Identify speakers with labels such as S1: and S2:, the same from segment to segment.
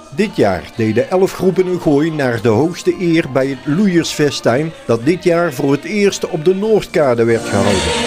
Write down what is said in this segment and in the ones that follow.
S1: Dit jaar deden 11 groepen een gooi naar de hoogste eer bij het Loeiersfestijn, dat dit jaar voor het eerst op de Noordkade werd gehouden.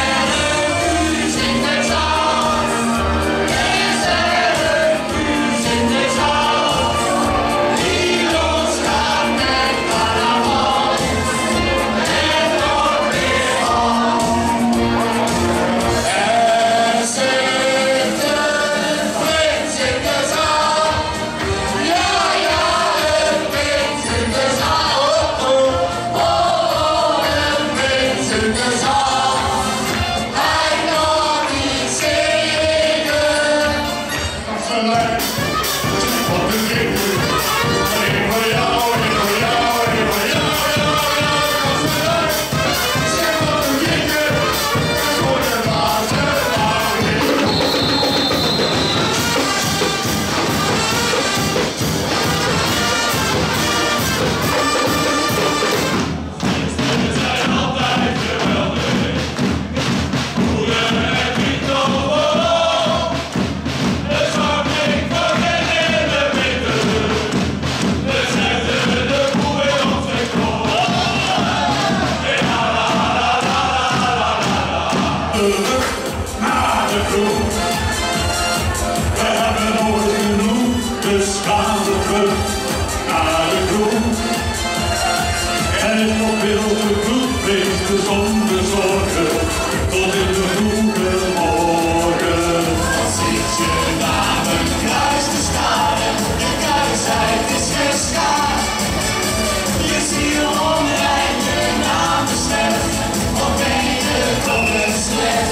S2: Naar de kroeg. We hebben nooit genoeg, dus gaan we terug naar de kroeg. En het nog wilde goed wees de zon bezorgen, tot in de vroege morgen.
S3: Dan zit je naar een kruis te staren, de kruisheid is geschaard. Je ziel omrijdt je naam beslecht, of ben je de klokken slecht.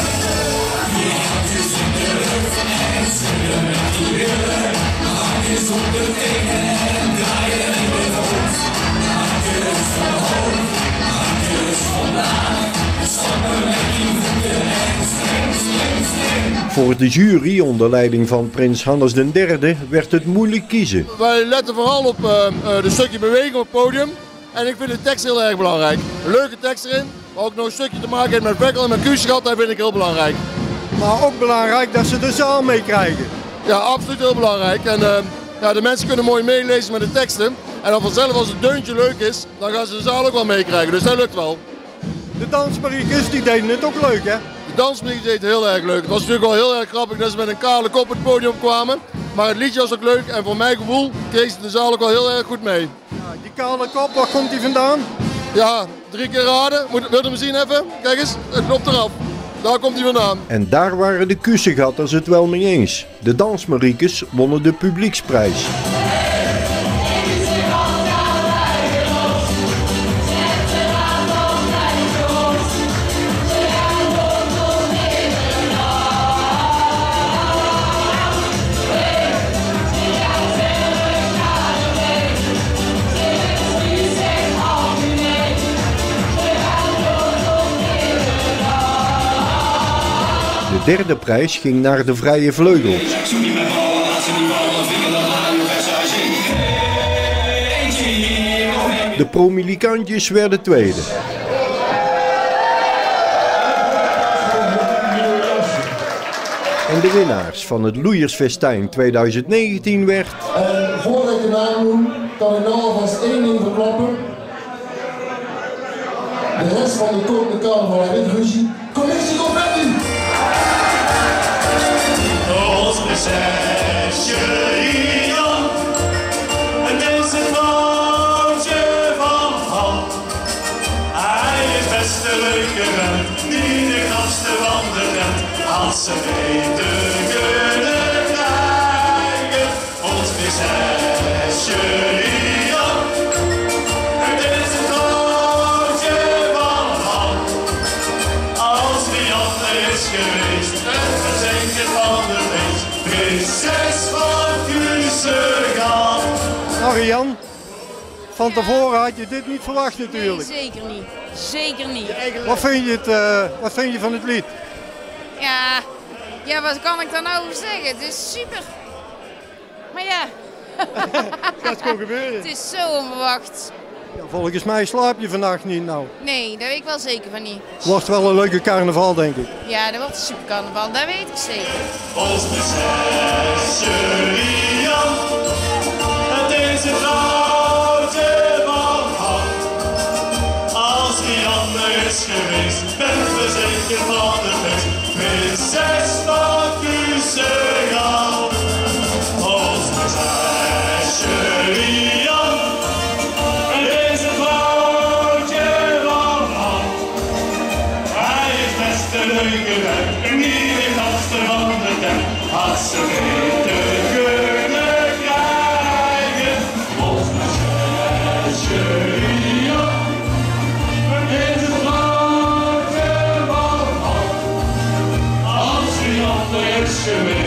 S1: Voor de jury onder leiding van prins Hannes III werd het moeilijk kiezen.
S4: Wij letten vooral op de stukje beweging op het podium en ik vind de tekst heel erg belangrijk. Een leuke tekst erin, maar ook nog een stukje te maken heeft met Vekkel en met Kuuschat, dat vind ik heel belangrijk.
S5: Maar ook belangrijk dat ze de zaal meekrijgen.
S4: Ja, absoluut heel belangrijk. En de mensen kunnen mooi meelezen met de teksten. En dan vanzelf als het deuntje leuk is, dan gaan ze de zaal ook wel meekrijgen. Dus dat lukt wel.
S5: De dansmariekes die deden het ook leuk, hè?
S4: De dansmuziek deed heel erg leuk. Het was natuurlijk wel heel erg grappig dat ze met een kale kop het podium kwamen. Maar het liedje was ook leuk en voor mijn gevoel kreeg ze de zaal ook wel heel erg goed mee.
S5: Ja, die kale kop, waar komt die vandaan?
S4: Ja, 3 keer raden. Wil je hem zien even? Kijk eens, het klopt eraf. Daar komt hij vandaan.
S1: En daar waren de Kuuschegatters het wel mee eens. De dansmariekes wonnen de publieksprijs. De derde prijs ging naar de Vrije Vleugels. De Promilikantjes werden tweede. En de winnaars van het Loeiersfestijn 2019 werd...
S6: Voordat ik de naam noem, kan ik nou alvast één ding verklappen. De rest van de komende carnaval en ruzie, commissie confetti!
S3: Ons prinsesje Lian, het is een vrouwtje van Han. Hij is best een leuke vent, die de gasten van de tent, als ze weten kunnen krijgen. Ons prinsesje Lian, het is een vrouwtje van Han. Als Lian er is geweest, het verzekerd van de feest, prinses van Kuuschegat.
S5: Arian, van tevoren had je dit niet verwacht natuurlijk.
S7: Nee, zeker niet. Zeker niet.
S5: Wat vind je van het lied?
S7: Ja, wat kan ik daar nou over zeggen? Het is super. Maar ja.
S5: Het gaat gewoon gebeuren.
S7: Het is zo onverwacht.
S5: Ja, volgens mij slaap je vandaag niet nou.
S7: Nee, daar weet ik wel zeker van niet.
S5: Het wordt wel een leuke carnaval, denk ik.
S7: Ja, dat wordt een super carnaval, dat weet ik zeker.
S3: Ons prinsesje Lian, meisje van de fles, prinses van Cussegal. Ons prinsesje Lian, is een vrouwtje van Han. Hij is best een leuke vent, die ligt achter van de tent, had ze beter kunnen krijgen. Ons prinsesje Lian, is een vrouwtje van Han. Als die andere is geweest.